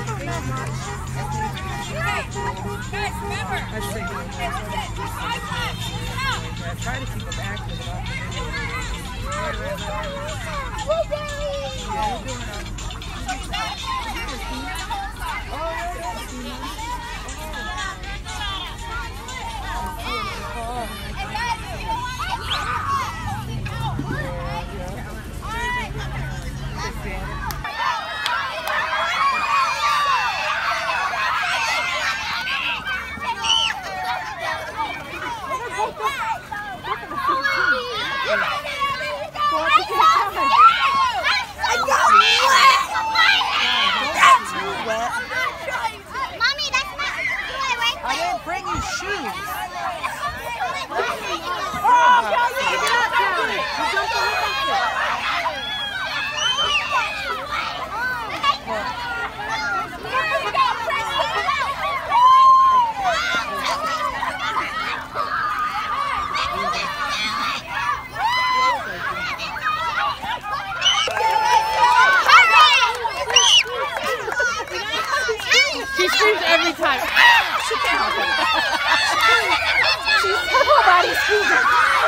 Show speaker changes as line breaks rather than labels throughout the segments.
I try to keep them active.
She screams every time. She can't help it. She's her whole body screaming.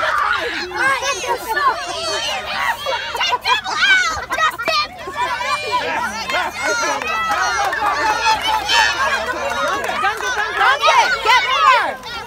Get more!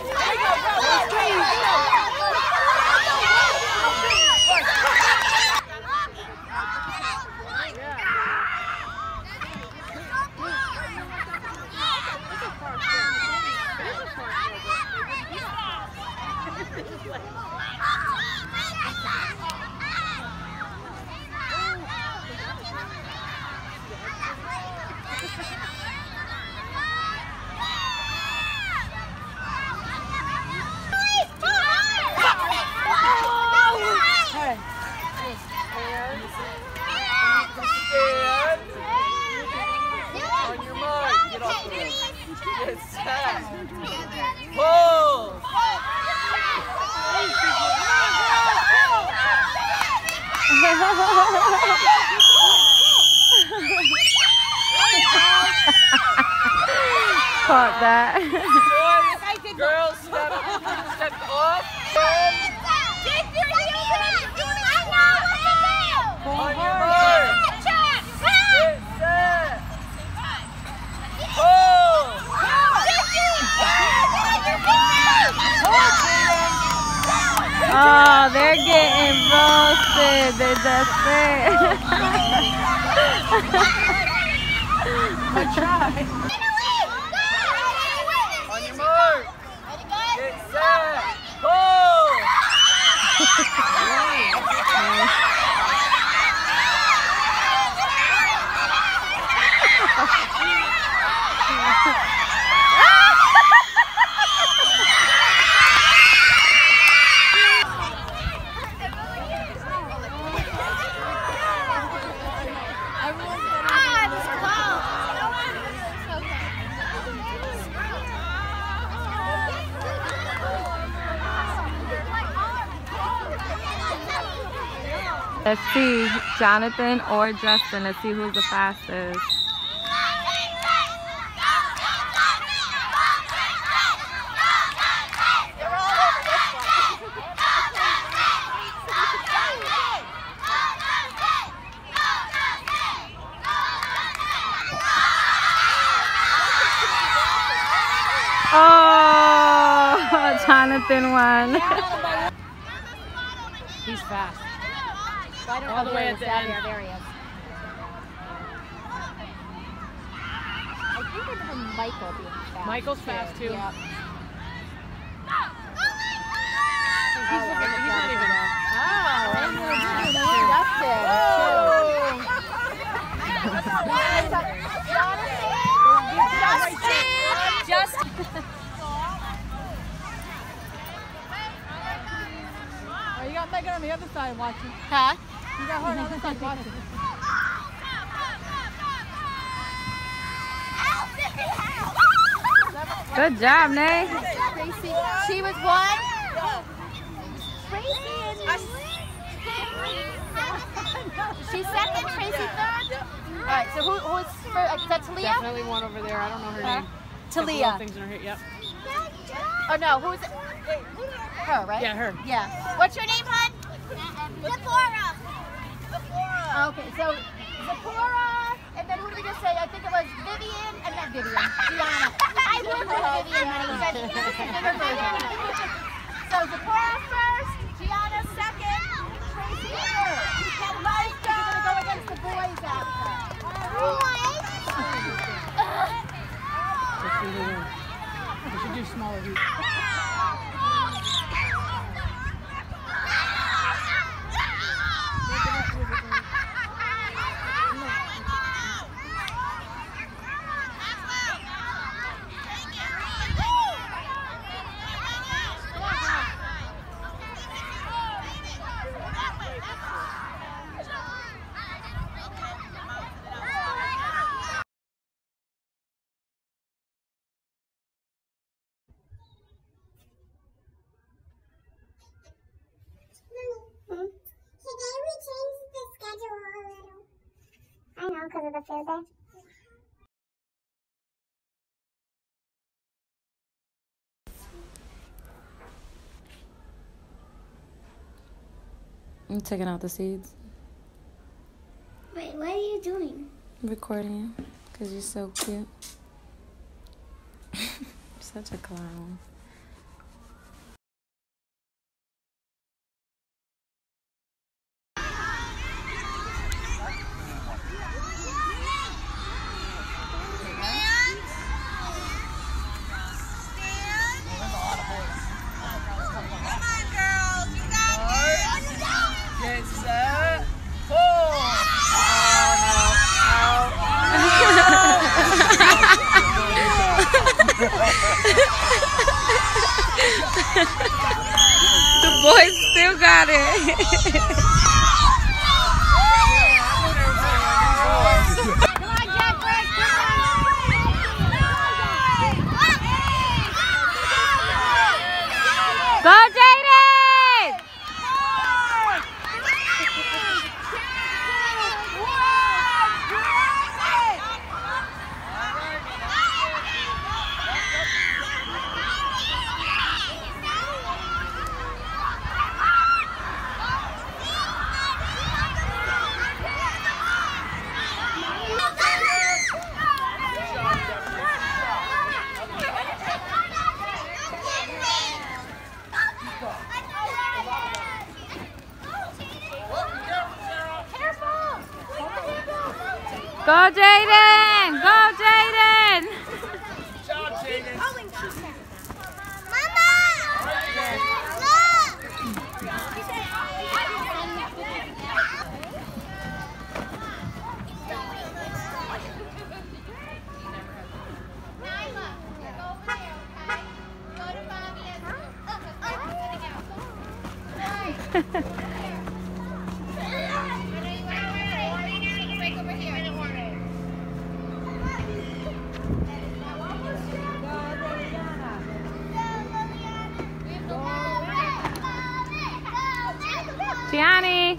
Caught that.
Girls, step off. On your mark. Get set. Pull.
Oh, they're getting roasted. They're just there.
Good try. On your mark. Get set. Pull.
Let's see, Jonathan or Justin. Let's see who's the fastest. Oh, Jonathan won.
He's fast.
I don't
All
know
the way
where
at the
he's down
end.
there. There he is. I think I remember Michael being fast.
Michael's fast too.
Yep.
He's not even there.
Justin.
Oh, you got Megan on the other side watching.
Huh?
You got her on the other side watching.
Good job, Nay.
Tracy, she was one. Tracy and She's second, Tracy third? All right, so who's first? Is that Talia?
Definitely one over there. I don't know her name.
Talia.
Things in her hair. Yep.
Oh no, who's it? Her, right?
Yeah, her.
Yeah. What's your name, hon?
Zipporah.
Okay, so Zipporah, and then who did we just say? I think it was Vivian, and not Vivian, Gianna. I work with Vivian, honey, but this is a bigger version. So Zipporah first, Gianna second, Tracy third. And Micah, you're gonna go against the boys after.
We should do smaller heat.
Today we changed the schedule a little. I know, because of the field day.
I'm taking out the seeds.
Wait, what are you doing?
Recording you because you're so cute. Such a clown.
Get set. Pull.
The boys still got it. Go, Jaden! Go, Jaden! Go, Jaden!
Good job, Jaden.
Gianni!